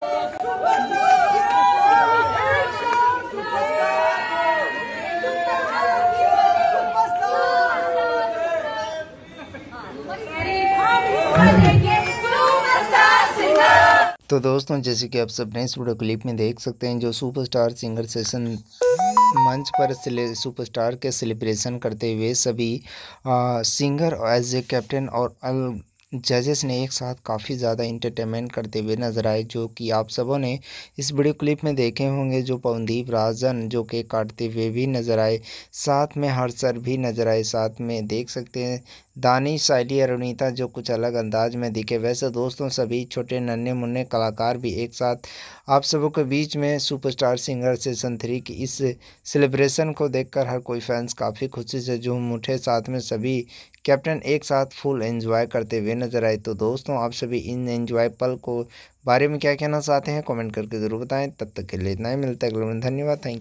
तो दोस्तों, जैसे कि आप सब ने इस वीडियो क्लिप में देख सकते हैं, जो सुपरस्टार सिंगर सेशन मंच पर सुपरस्टार के सेलिब्रेशन करते हुए सभी सिंगर एज ए कैप्टन और जजेस ने एक साथ काफ़ी ज़्यादा इंटरटेनमेंट करते हुए नजर आए, जो कि आप सबों ने इस वीडियो क्लिप में देखे होंगे। जो पवनदीप राजन जो केक काटते हुए भी नज़र आए, साथ में हर्ष सर भी नज़र आए, साथ में देख सकते हैं दानिश, साइली, अरुणिता जो कुछ अलग अंदाज में दिखे। वैसे दोस्तों, सभी छोटे नन्हे मुन्ने कलाकार भी एक साथ आप सबों के बीच में सुपरस्टार सिंगर सीज़न 3 की इस सेलिब्रेशन को देखकर हर कोई फैंस काफ़ी खुशी से झूम उठे। साथ में सभी कैप्टन एक साथ फुल एंजॉय करते हुए नजर आए। तो दोस्तों, आप सभी इन एंजॉय पल को बारे में क्या कहना चाहते हैं, कमेंट करके ज़रूर बताएं। तब तक के लिए इतना ही, मिलता है अगले में। धन्यवाद, थैंक यू।